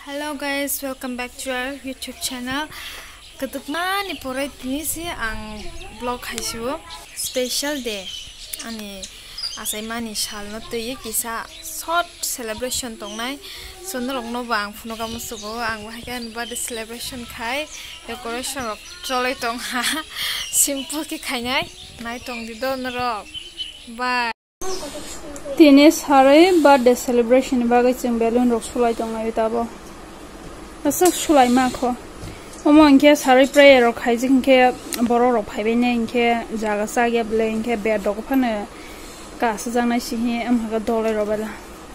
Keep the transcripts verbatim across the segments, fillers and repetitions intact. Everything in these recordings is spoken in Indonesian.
Hello guys, welcome back to our YouTube channel. Ketukma ni porai tini si ang vlog haisu special day. Ani asai mani shal no tuye kisa short celebration tongnai. Sonrok no bang funo kamu sugo ang wahakan birthday celebration khai decoration rok trolai tong ha simple ki khainai nai tong di don rok. Bye. Tini hari birthday celebration bagai ceng balloon rok sulai tong ayu tabo. Asal sulai mako. Omo inke hari prayer rok hai jing ke boro rok hai bene inke jaga sage ble inke bed rok phane ka sajang nai sihi am ha dole robala.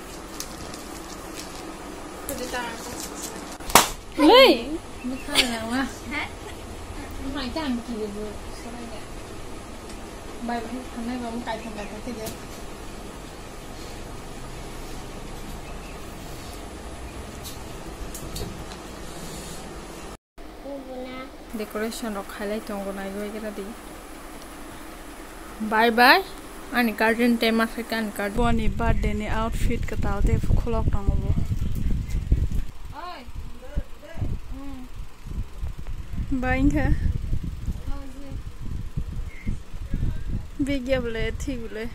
Lei. Mukha na wa. Mai jang ki bu sulai ne. Bai ba thang nai ba mu kai thang ba ka ke. Decoration rok highlight tongo nai goi kera di. Bye bye. Ani garden tema african card. Boni birthday ni outfit katal te khulok tongo bo. Oi. Buying her. Big yable thigule.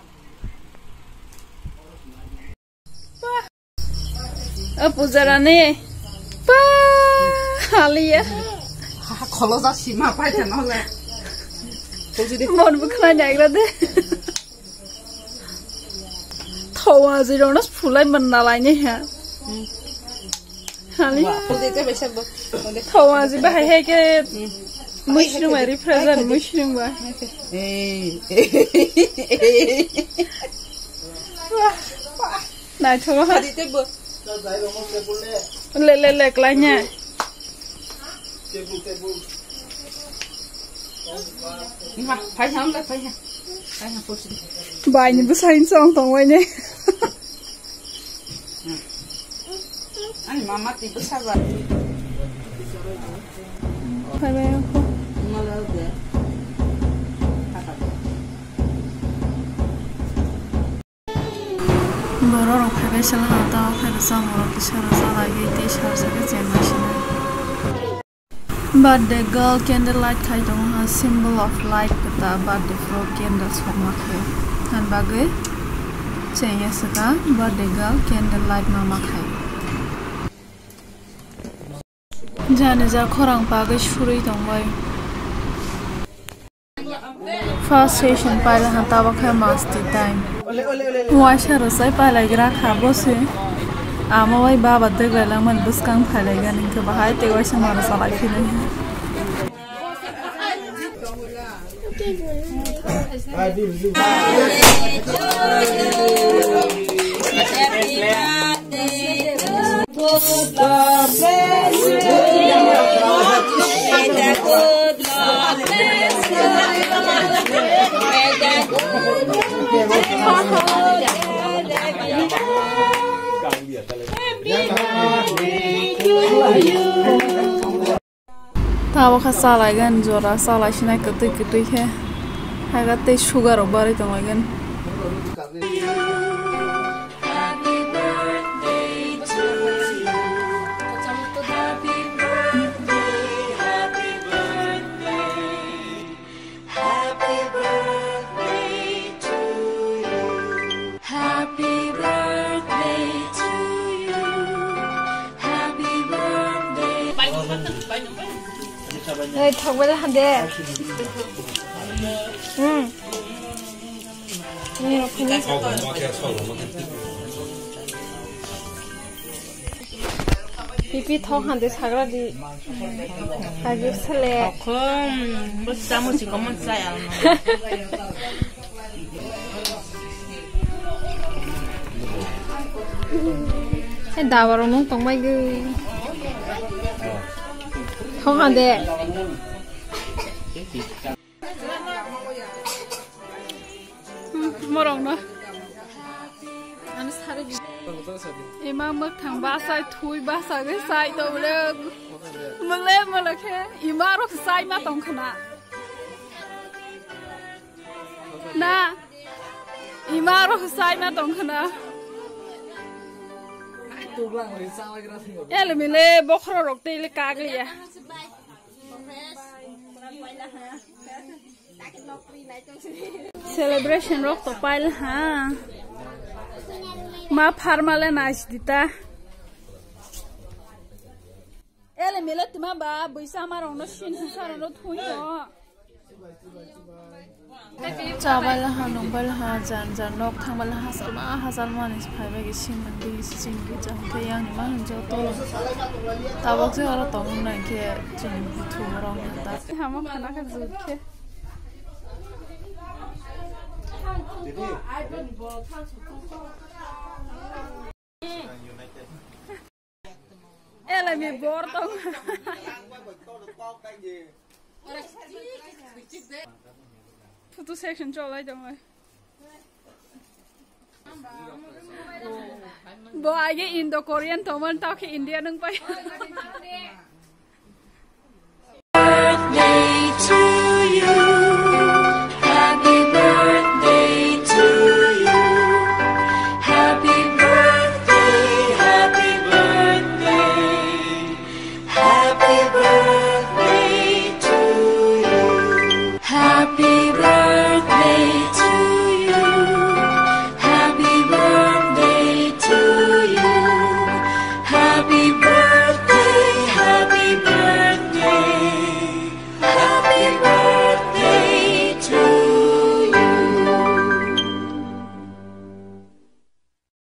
Apuzara ne. Pa halia. Kalau tak sima apa itu nolak. Mon bukan aja deh. Tahu aja orang fulai menalainya ya. Halia. Tahu aja bahaya ke mushroom represent mushroom bah. Nah coba ha. Le le le kelanya. Mà phải không đấy phải phải không phụ bài như bữa sáng xong tổng vậy nhé anh mà mắt thì bữa sáng vậy phải vậy không nó lâu rồi bữa rồi phải cái sao là tao phải được xong rồi cái sao là sao lại cái tí sao sẽ cái chuyện này birthday girl candlelight khai dong ha symbol of light kata birthday flower candles forma khai han bagai chenya saka birthday girl candlelight mama khai jane ja khorang bagai shurui dong bai first session paila han tawa khai masti time waisha rosai paila gra khabo se ama wai baba degla lang man buskang phalega ning ke bahai te wai samara salai khine tawa kha salai gan jora salai sinai ketui ketui khe haga te sugar obari tong lagen Hey, talk with the hand there. Hmm. Yeah, please. Pipi talk hand this hagradi. Hagi sele. không bữa sáng một chỉ có một giải à Hey, dawa ro mong tong mai gu. Talk hand there. morong na an sare emang mak thang ba sai thui ba sai ge sai to le mang le ma la khe ima ro sai ma tong khana na ima ro sai ma tong khana Ele mile bokro rok te le kagli ya. Celebration rok to pail ha. Ma farmale nas dita. Ele mile tima ba buisa marong no shin sar no thui no. Chabal ha nombal ha jan jan nok thangbal ha salma ha salma ni phai ba gi sim nang di sing gi jang te yang ni ma han jo to ta bok je ora tong na ke jing thu rong ta ha ma khana ka zu ke Ela mi bortong Photo section cho lại đâu rồi. Bo ai cái Indo Korean thôi mà tao cái India nung bay.